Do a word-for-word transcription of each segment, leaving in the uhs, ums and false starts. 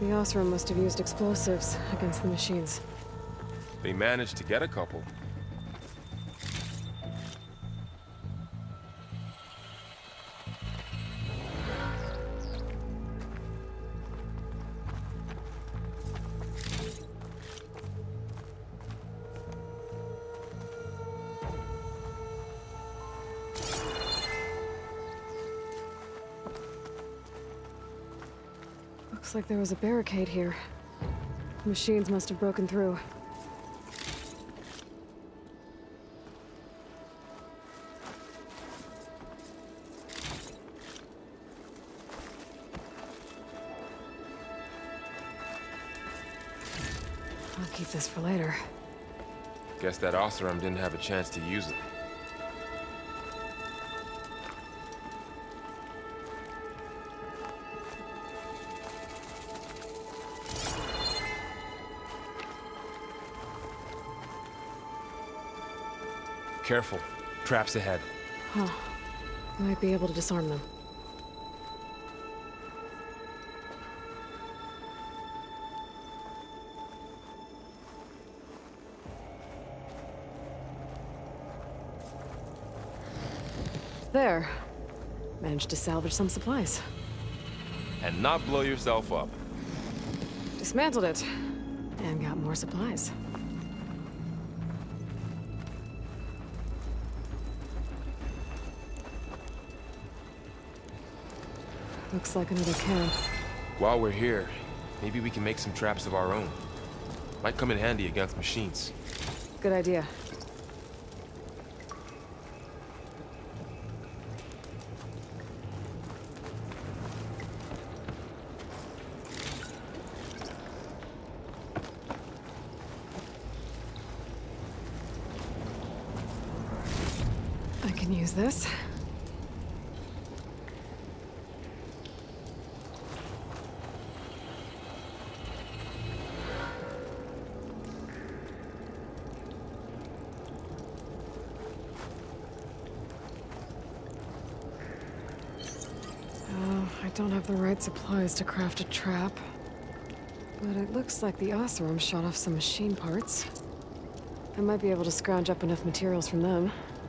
The Osram must have used explosives against the machines. They managed to get a couple. Looks like there was a barricade here. The machines must have broken through. I'll keep this for later. Guess that Osram didn't have a chance to use it. Careful. Traps ahead. Huh. Might be able to disarm them. There. Managed to salvage some supplies. And not blow yourself up. Dismantled it. And got more supplies. Looks like another camp. While we're here, maybe we can make some traps of our own. Might come in handy against machines. Good idea. I can use this. I don't have the right supplies to craft a trap. But it looks like the Osram shot off some machine parts. I might be able to scrounge up enough materials from them.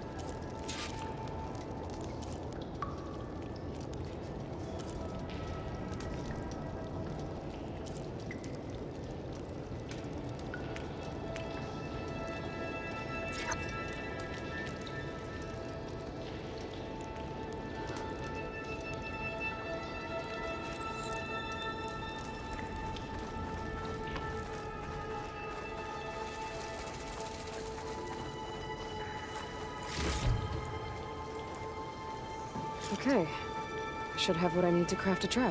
Okay. I should have what I need to craft a trap.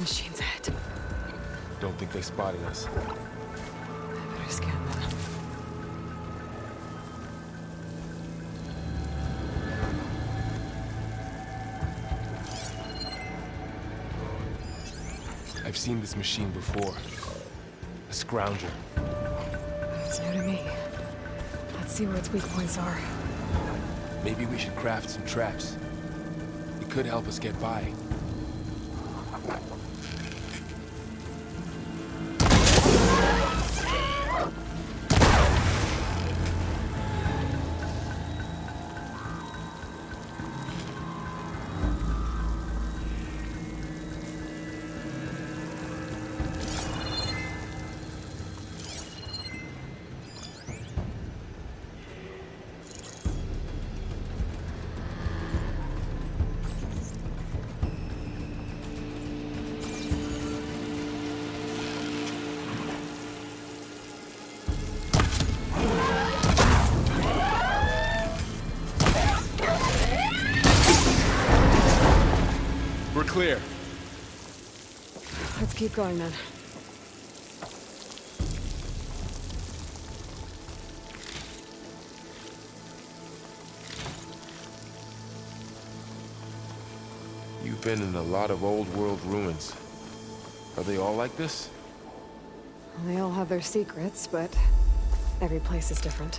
Machine's ahead. Don't think they spotted us. I better scan them. I've seen this machine before. A scrounger. It's new to me. Let's see where its weak points are. Maybe we should craft some traps. It could help us get by. We're clear. Let's keep going then. You've been in a lot of old world ruins. Are they all like this? Well, they all have their secrets, but every place is different.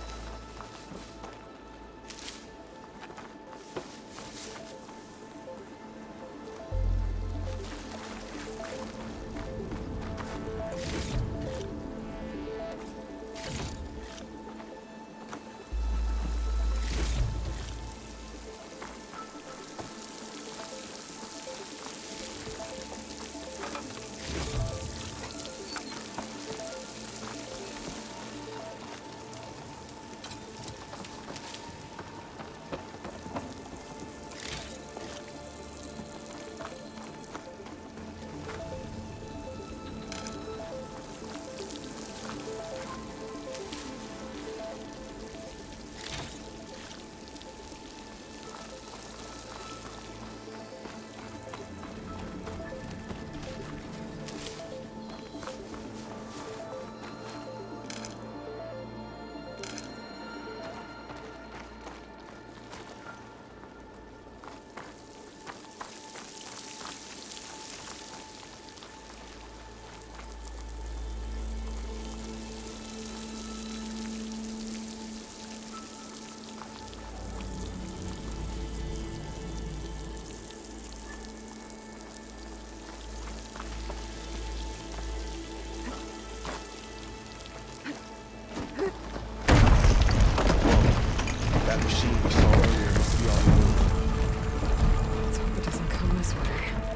That machine we saw earlier must be on the move. Let's hope it doesn't come this way.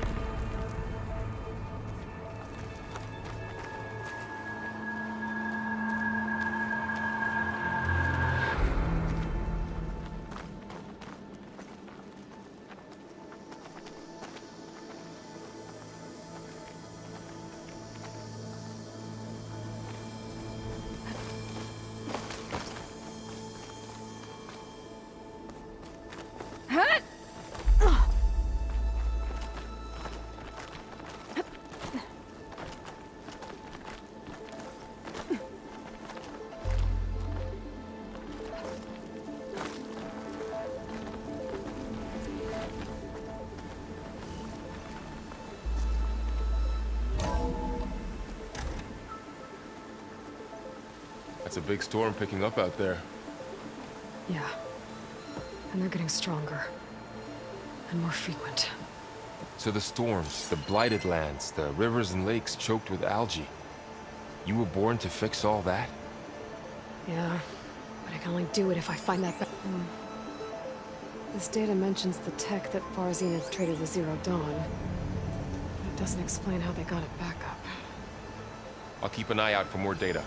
It's a big storm picking up out there. Yeah. And they're getting stronger. And more frequent. So the storms, the blighted lands, the rivers and lakes choked with algae. You were born to fix all that? Yeah. But I can only do it if I find that ba- hmm. This data mentions the tech that Far Zenith traded with Zero Dawn. But it doesn't explain how they got it back up. I'll keep an eye out for more data.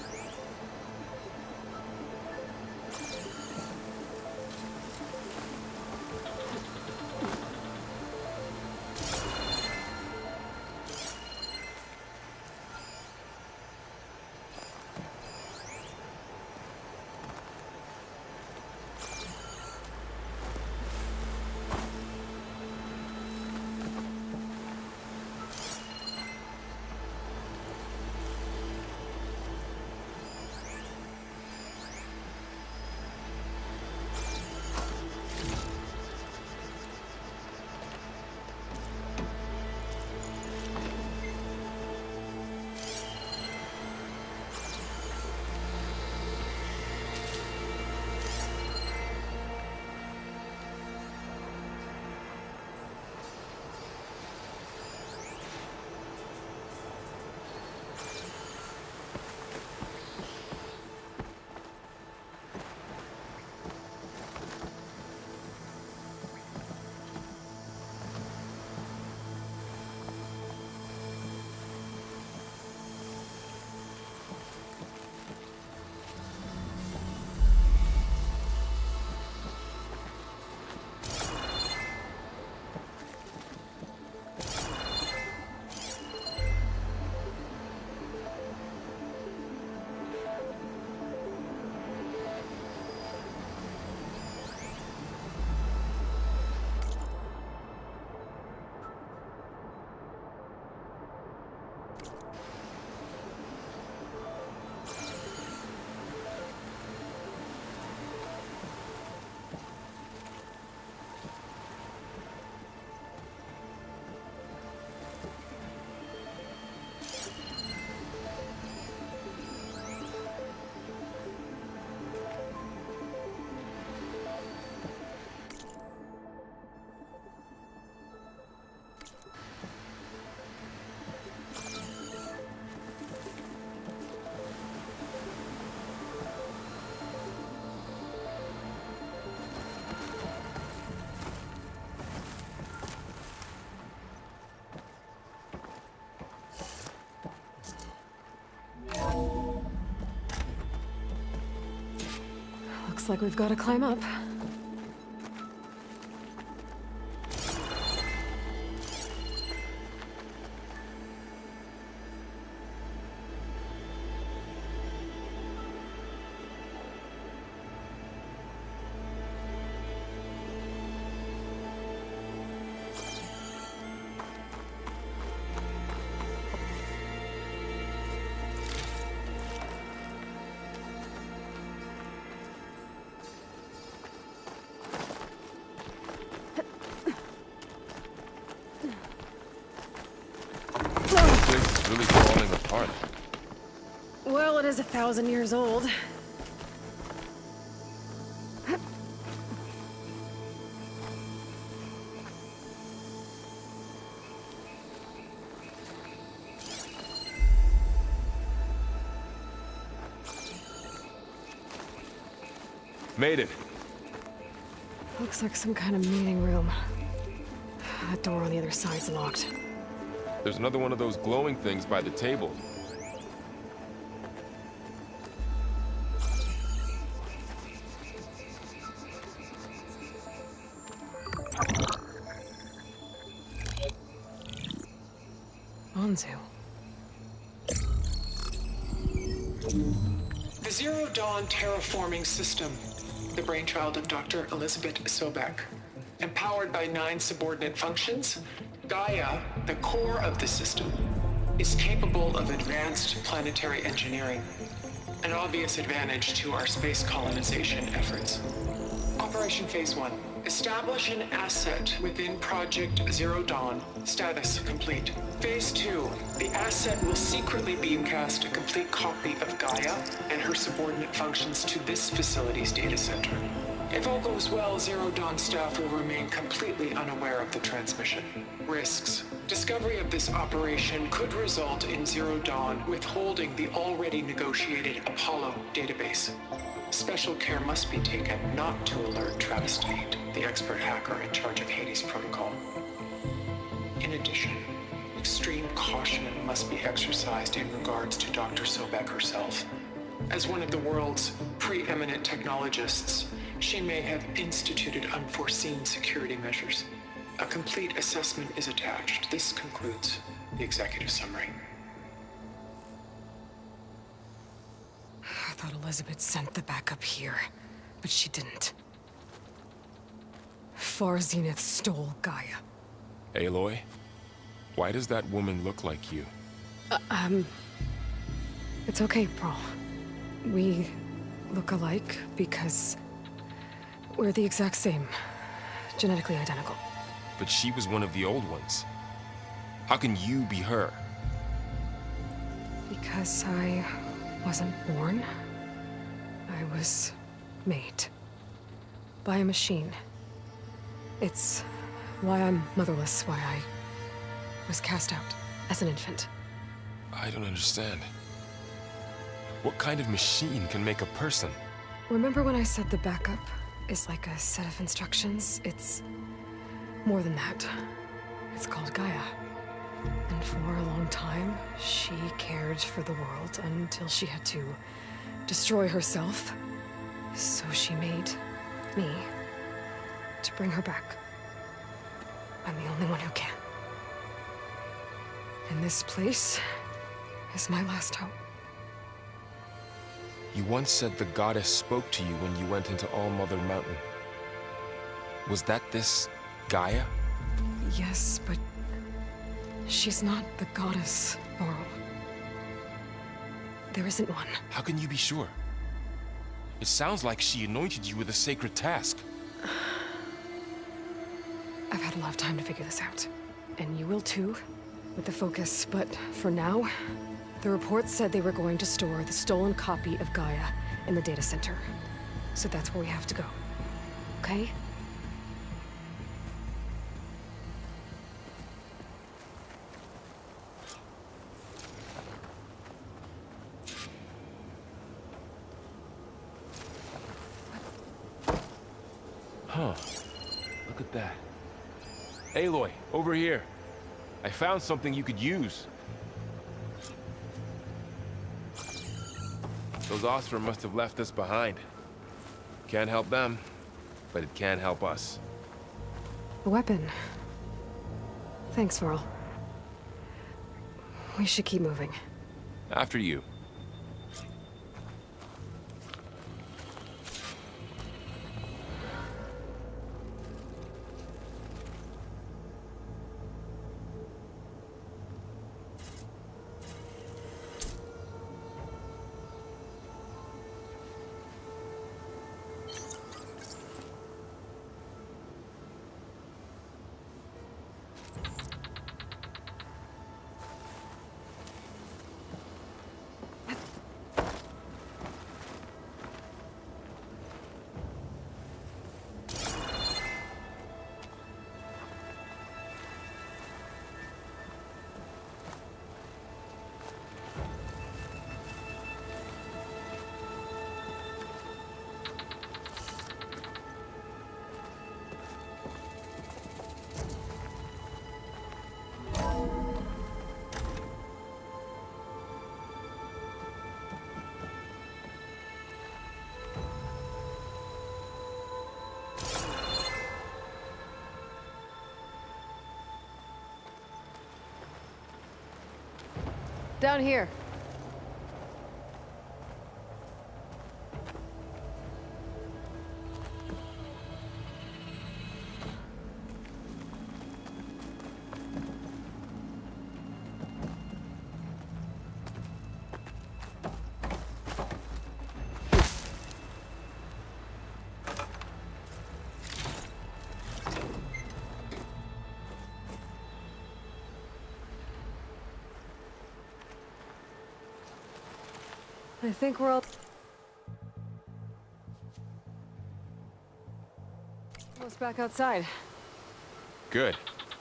Looks like we've got to climb up. Really falling apart. Well, it is a thousand years old. Made it. Looks like some kind of meeting room. That door on the other side's locked. There's another one of those glowing things by the table. Anzu. The Zero Dawn terraforming system, the brainchild of Doctor Elizabeth Sobek. Empowered by nine subordinate functions, GAIA, the core of the system, is capable of advanced planetary engineering, an obvious advantage to our space colonization efforts. Operation Phase one. Establish an asset within Project Zero Dawn. Status complete. Phase two. The asset will secretly beamcast a complete copy of GAIA and her subordinate functions to this facility's data center. If all goes well, Zero Dawn staff will remain completely unaware of the transmission. Risks. Discovery of this operation could result in Zero Dawn withholding the already negotiated Apollo database. Special care must be taken not to alert Travis Tate, the expert hacker in charge of Hades Protocol. In addition, extreme caution must be exercised in regards to Doctor Sobek herself. As one of the world's preeminent technologists, she may have instituted unforeseen security measures. A complete assessment is attached. This concludes the executive summary. I thought Elizabeth sent the backup here, but she didn't. Far Zenith stole GAIA. Aloy, why does that woman look like you? Uh, um... It's okay, Pearl. We look alike because we're the exact same. Genetically identical. But she was one of the old ones. How can you be her? Because I wasn't born. I was made. By a machine. It's why I'm motherless, why I was cast out as an infant. I don't understand. What kind of machine can make a person? Remember when I said the backup is like a set of instructions? It's more than that. It's called GAIA. And for a long time, she cared for the world until she had to destroy herself. So she made me to bring her back. I'm the only one who can. And this place is my last hope. You once said the goddess spoke to you when you went into All-Mother Mountain. Was that this GAIA? Yes, but she's not the goddess, Laurel. There isn't one. How can you be sure? It sounds like she anointed you with a sacred task. I've had a lot of time to figure this out. And you will too, with the focus. But for now, the report said they were going to store the stolen copy of GAIA in the data center. So that's where we have to go. Okay? Huh. Look at that. Aloy, over here. I found something you could use. Those Ostra must have left us behind. Can't help them, but it can help us. A weapon. Thanks, Varl. We should keep moving. After you. Down here. I think we're all... almost back outside. Good.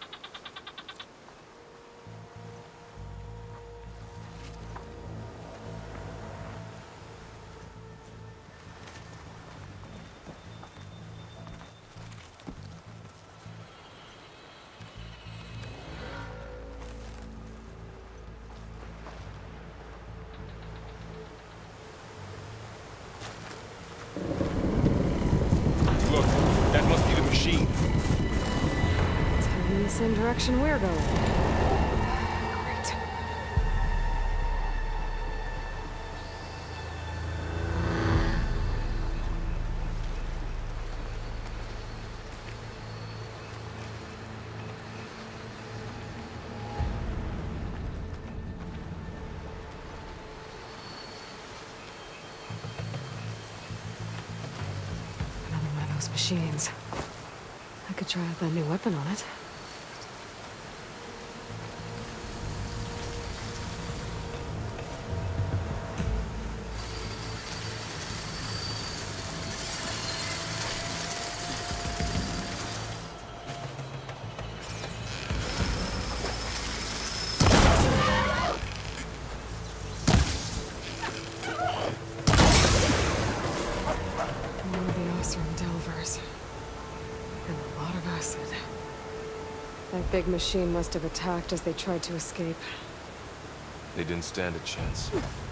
Look, that must be the machine. It's heading in the same direction we're going. Great. Another one of those machines. I could try out that new weapon on it. More of the Osram Delvers. And a lot of acid. That big machine must have attacked as they tried to escape. They didn't stand a chance.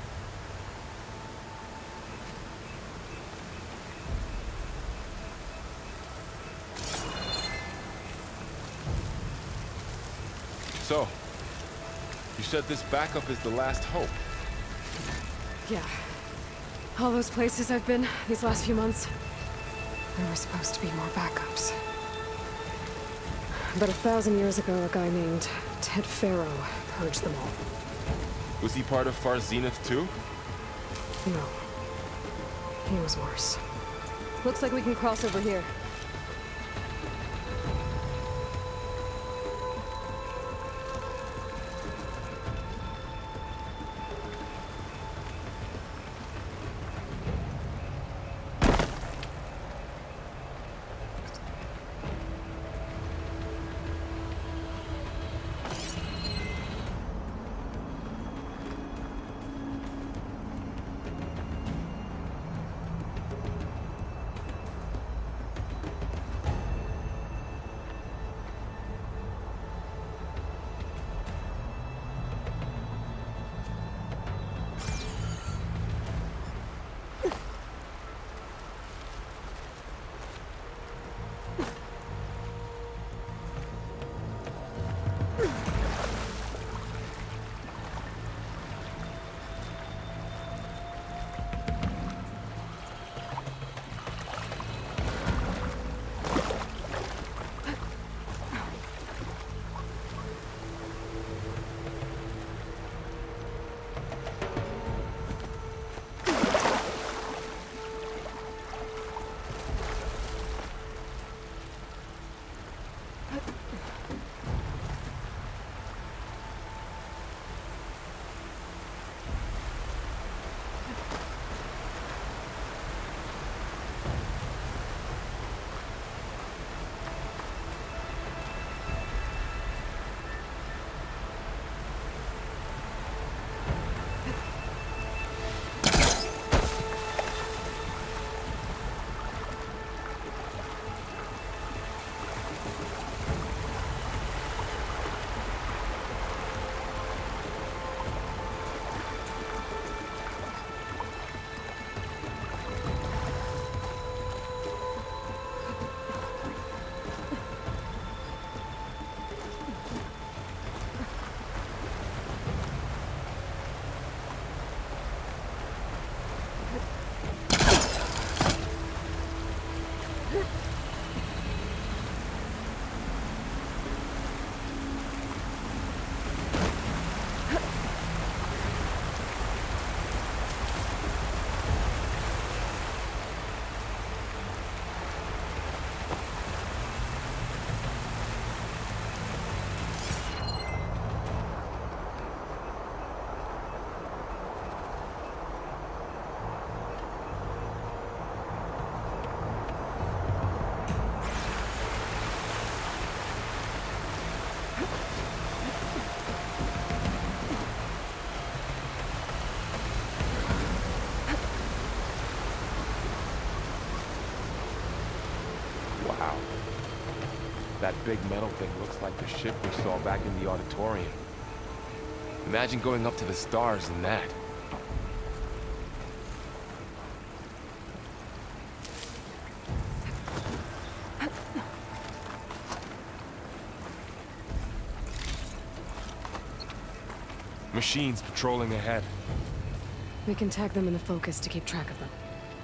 So, you said this backup is the last hope. Yeah. All those places I've been these last few months, there were supposed to be more backups. But a thousand years ago, a guy named Ted Faro purged them all. Was he part of Far Zenith too? No. He was worse. Looks like we can cross over here. That big metal thing looks like the ship we saw back in the auditorium. Imagine going up to the stars in that. Machines patrolling ahead. We can tag them in the focus to keep track of them.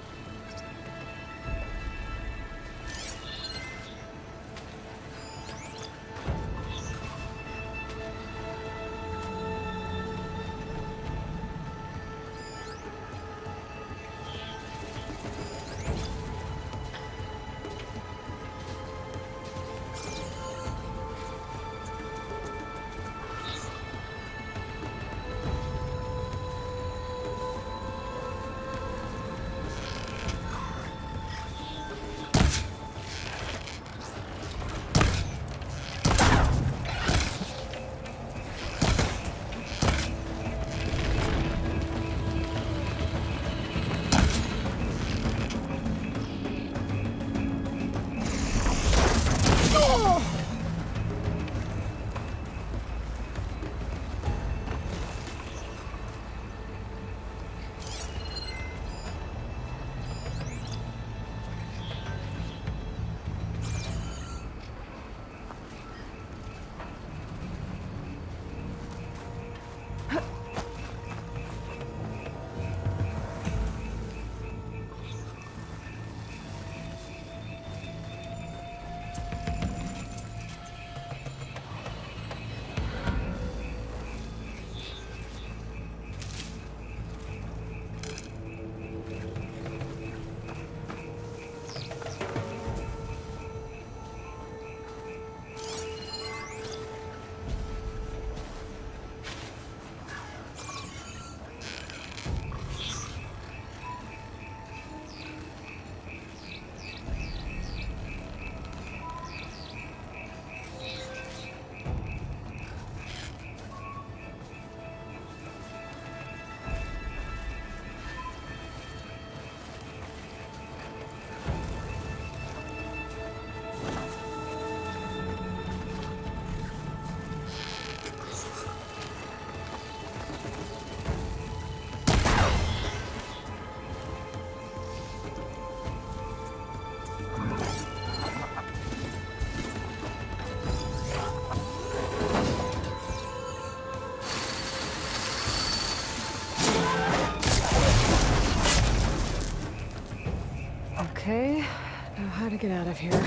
Okay, now how to get out of here.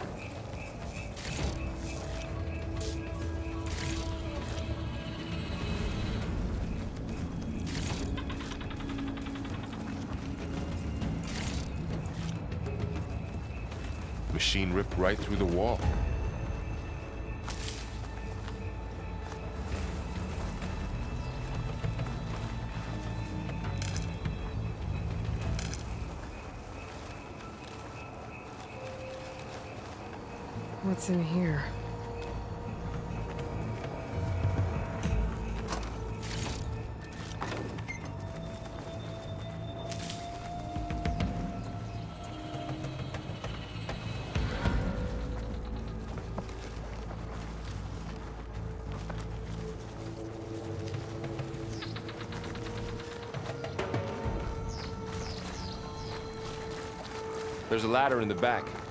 Machine ripped right through the wall. What's in here? There's a ladder in the back.